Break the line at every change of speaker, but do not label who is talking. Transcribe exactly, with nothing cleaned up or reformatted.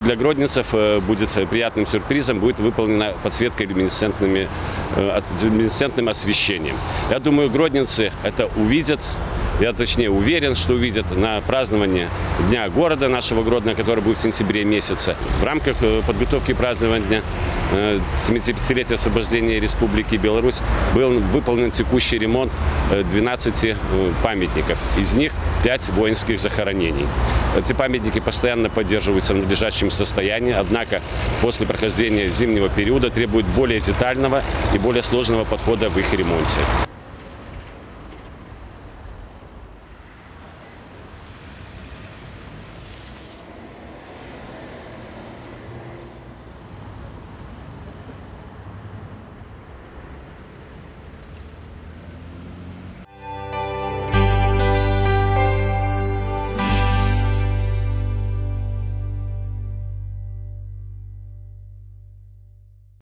Для гродненцев будет приятным сюрпризом, будет выполнена подсветка люминесцентными, люминесцентным освещением. Я думаю, гродненцы это увидят. Я точнее уверен, что увидят на праздновании Дня города нашего Гродно, который будет в сентябре месяце. В рамках подготовки празднования семидесятипятилетия освобождения Республики Беларусь был выполнен текущий ремонт двенадцати памятников. Из них пять воинских захоронений. Эти памятники постоянно поддерживаются в надлежащем состоянии, однако после прохождения зимнего периода требуют более детального и более сложного подхода в их ремонте.